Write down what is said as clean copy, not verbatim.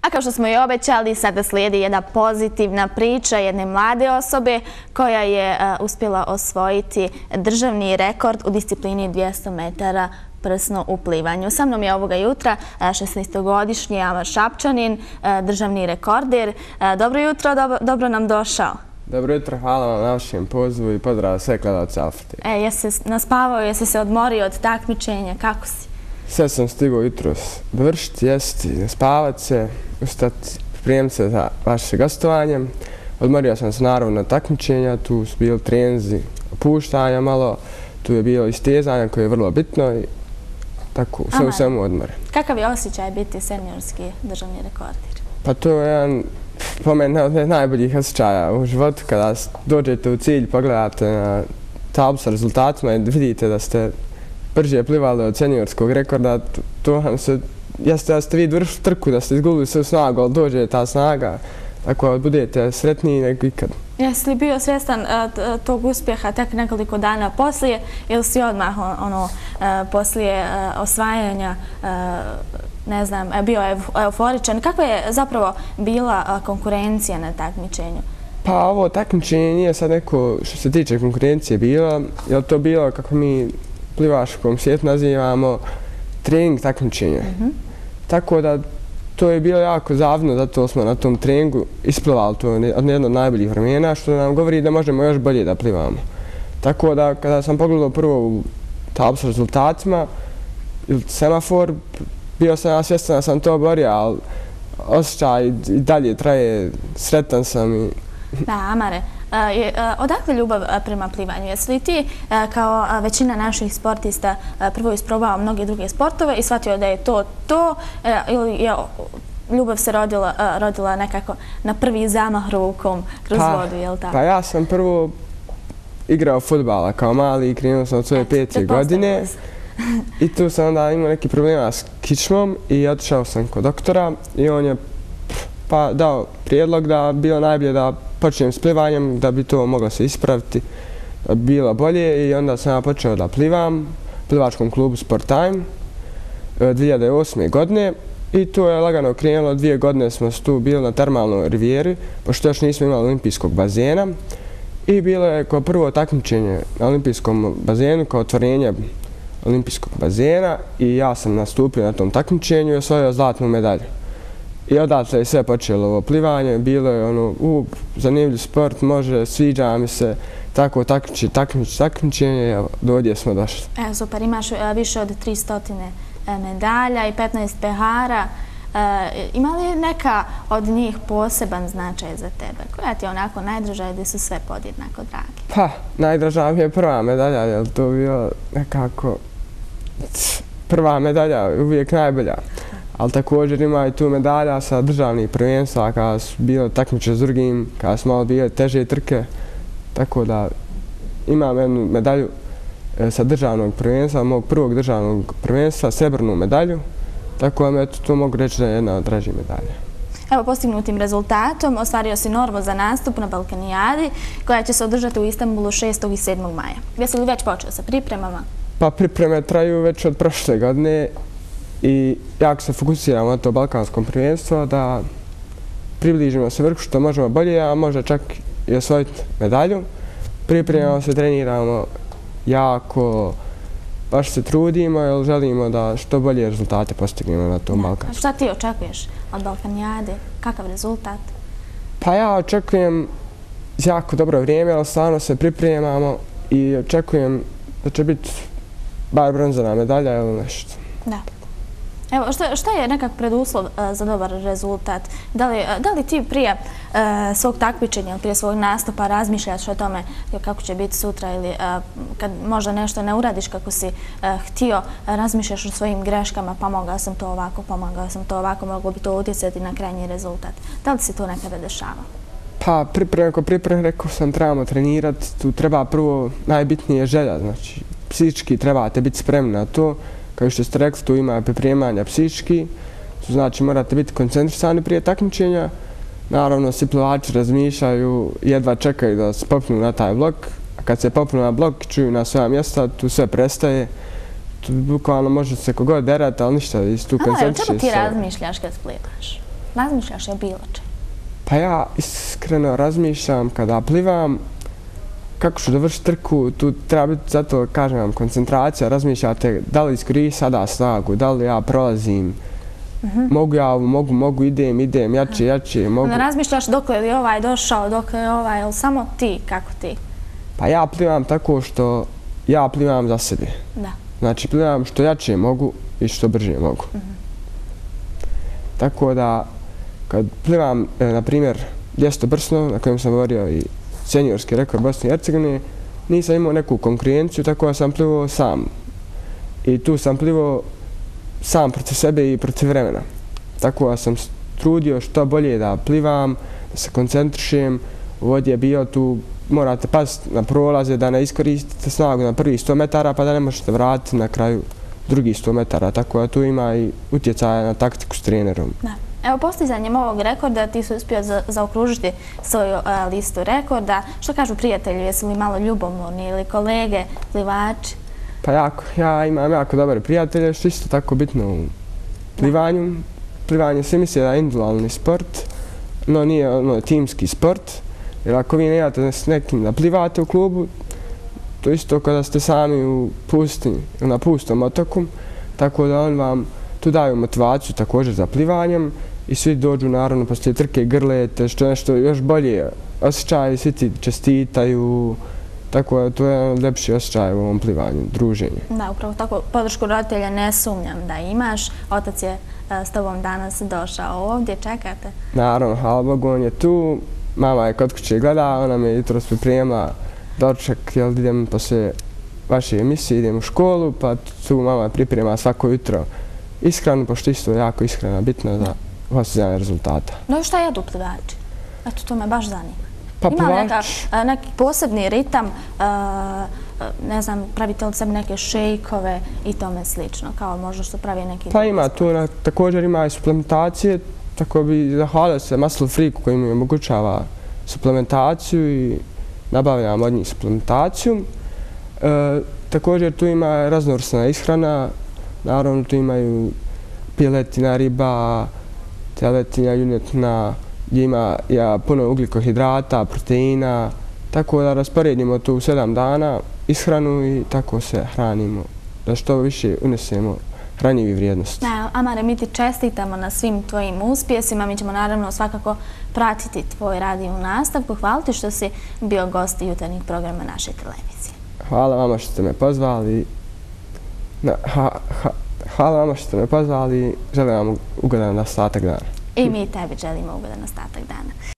A kao što smo i obećali, sada slijedi jedna pozitivna priča jedne mlade osobe koja je uspjela osvojiti državni rekord u disciplini 200 metara prsno u plivanju. Sa mnom je ovoga jutra 16-godišnji Amar Šapčanin, državni rekorder. Dobro jutro, dobro nam došao. Dobro jutro, hvala vam na vašem pozivu i pozdrav sve gledalce Alfa TV. Jesi se naspavao, jesi se odmorio od takmičenja, kako si? Sve sam stigao jutros dovršiti, jesti, naspavat se, ustati, pripremiti se za vaše gostovanje. Odmorio sam se naravno na takmičenja, tu su bili treninzi, opuštanja malo, tu je bilo istezanje koje je vrlo bitno i tako, sve u svemu odmore. Kakav je osjećaj biti seniorski državni rekorder? Pa to je jedan, po meni, od najboljih osjećaja u životu kada dođete u cilj, pogledate na tablu sa rezultatima i vidite da ste brže plivali od seniorskog rekorda, to vam se, jeste da ste vi dovršili trku, da ste izgubili sve snagu, ali dođe ta snaga, tako da budete sretniji nego ikad. Jesi li bio svjestan tog uspjeha tek nekoliko dana poslije ili si odmah poslije osvajanja, ne znam, bio euforičan? Kakva je zapravo bila konkurencija na takmičenju? Pa ovo takmičenje nije sad neko što se tiče konkurencije bilo, jer to bilo kako mi plivačkom svijetu nazivamo trening takmičenja. Tako da to je bilo jako zavno, zato smo na tom treningu isplivali to jedno od najboljih vremena, što nam govori da možemo još bolje da plivamo. Tako da kada sam pogledao prvo u tablu s rezultatima, semafor, bio sam ja svjestan da sam to borio, ali osjećaj i dalje traje, sretan sam. Da, Amare, odakle ljubav prema plivanju? Jesi li ti, kao većina naših sportista, prvo isprobao mnoge druge sportove i shvatio da je to ili je ljubav se rodila nekako na prvi zamah rukom kroz vodu, je li tako? Pa ja sam prvo igrao fudbala kao mali i krenuo sam od svoje 5. godine i tu sam onda imao neki problema s kičmom i otišao sam kod doktora i on je dao prijedlog da bi bilo najbolje da počnem s plivanjem, da bi to moglo se ispraviti, da bi bilo bolje i onda sam ja počeo da plivam u plivačkom klubu Sport Time 2008. godine i to je lagano krenulo. 2 godine smo tu bili na termalnoj rivijeri, pošto još nismo imali olimpijskog bazena i bilo je kao prvo takmičenje na olimpijskom bazenu, kao otvorenje olimpijskog bazena i ja sam nastupio na tom takmičenju i osvojio zlatnu medalju. I odatle je sve počelo ovo plivanje, bilo je zanimljiv sport, može, sviđa mi se, tako takmičenje, evo, do ovdje smo došli. Super, imaš više od 300 medalja i 15 pehara. Ima li neka od njih poseban značaj za tebe? Koja ti je onako najdraža gdje su sve podjednako dragi? Pa, najdraža mi je prva medalja, jer to bilo nekako prva medalja je uvijek najbolja. Ali također ima i tu medalja sa državnih prvenstva kada su bile takmiče s drugim, kada su malo bile teže trke. Tako da imam jednu medalju sa državnog prvenstva, mog prvog državnog prvenstva, srebrnu medalju. Tako da to mogu reći da je jedna od dražih medalja. Evo, postignutim rezultatom ostvario si normu za nastup na Balkanijadi koja će se održati u Istanbulu 6. i 7. maja. Gdje si li već počeo sa pripremama? Pa pripreme traju već od prošle godine. I jako se fokusiramo na to balkansko prvenstvo, da približimo se vrhu što možemo bolje, a možda čak i osvojiti medalju. Pripremamo se, treniramo jako, baš se trudimo jer želimo da što bolje rezultate postignemo na tom balkanskom. Šta ti očekuješ od Balkanijade? Kakav rezultat? Pa ja očekujem jako dobro vrijeme, ali stvarno se pripremamo i očekujem da će biti bar bronzana medalja ili nešto. Da. Evo, šta je nekak preduslov za dobar rezultat? Da li ti prije svog takmičenja ili prije svog nastupa razmišljaš o tome kako će biti sutra ili kad možda nešto ne uradiš kako si htio, razmišljaš o svojim greškama, pomogao sam to ovako, moglo bi to utjecati na krajnji rezultat. Da li se to nekada dešava? Pa priprema, rekao sam, trebamo trenirati. Tu treba prvo najbitnije želja, znači psihički trebate biti spremni na to. Kao što ste rekli, tu ima pripremanja psihički, to znači morate biti koncentrisani prije takmičenja. Naravno, svi plivači razmišljaju, jedva čekaju da se popnu na taj blok, a kad se popnu na blok, čuju na svoja mjesta, tu sve prestaje. Tu bukvalno može se kogod derati, ali ništa, tu koncentriše se. O čemu ti razmišljaš kad plivaš? razmišljaš o bilo čemu? Pa ja iskreno razmišljam kada plivam kako ću dovršiti trku, tu treba biti, zato kažem vam, koncentracija, razmišljate da li iskoristiti sada snagu, da li ja prolazim, mogu ja ovo, mogu, idem, jače, mogu. Ne razmišljaš dok je ovaj došao, dok je ovaj, ili samo ti, kako ti? Pa ja plivam tako što ja plivam za sebe. Da. Znači plivam što jače mogu i što brže mogu. Tako da kad plivam, na primjer, 200 brsno, na kojem sam borio i seniorski rekord Bosne i Hercegovine, nisam imao neku konkurenciju, tako da sam plivao sam. I tu sam plivao sam protiv sebe i protiv vremena. Tako da sam trudio što bolje da plivam, da se koncentrišem. U vodi je bio tu, morate paziti na prolaze, da ne iskoristite snagu na prvih 100 metara, pa da ne možete vratiti na kraju drugih 100 metara. Tako da tu ima i utjecaja na taktiku s trenerom. Da. Evo, postizanjem ovog rekorda ti si uspio zaokružiti svoju listu rekorda. Što kažu prijatelji, jesi li malo ljubomorni ili kolege, plivači? Pa jako, ja imam jako dobre prijatelje, što isto tako bitno u plivanju. Plivanje svi misle da je individualni sport, no nije timski sport. Jer ako vi nemate s nekim da plivate u klubu, to isto kada ste sami u pustinji ili na pustom otoku, tako da on vam tu daju motivaciju također za plivanjem i svi dođu naravno poslije trke grlete, što je nešto još bolje osjećaj, svi ti čestitaju, tako da to je jedan od lepših osjećaja u ovom plivanju, druženje. Da, upravo tako podršku roditelja ne sumnjam da imaš. Otac je s tobom danas došao ovdje, čekate? Naravno, hvala Bogu, on je tu, mama je kod kuće gleda, ona me jutros pripremila doručak, jel idem poslije vaše emisije, idem u školu, pa tu mama priprema svako jutro ishranu, pošto isto je jako ishrana bitna za postizanje rezultata. No i šta jedu plivači? Eto, to me baš zanima. Pa Ima neki posebni ritam, ne znam, pravite li sebi neke šejkove i tome slično, kao možda što pravi neki... Pa ima tu, također ima i suplementacije, tako bi zahvalio se Muscle Freaku koji mi omogućava suplementaciju i nabavljam od njih suplementaciju. Također tu ima raznovrsna ishrana, naravno tu imaju piletina, riba, teletinja, junetina, gdje ima puno ugljikohidrata, proteina, tako da rasporedimo tu 7 dana ishranu i tako se hranimo, da što više unesemo hranjivi vrijednosti. Amare, mi ti čestitamo na svim tvojim uspjesima, mi ćemo naravno svakako pratiti tvoj rad i u nastavku. Hvala ti što si bio gost jutarnjih programa naše televizije. Hvala vama što ste me pozvali. Hvala vama što ste me pozvali, želim vam ugodan ostatak dana. I mi tebi želimo ugodan ostatak dana.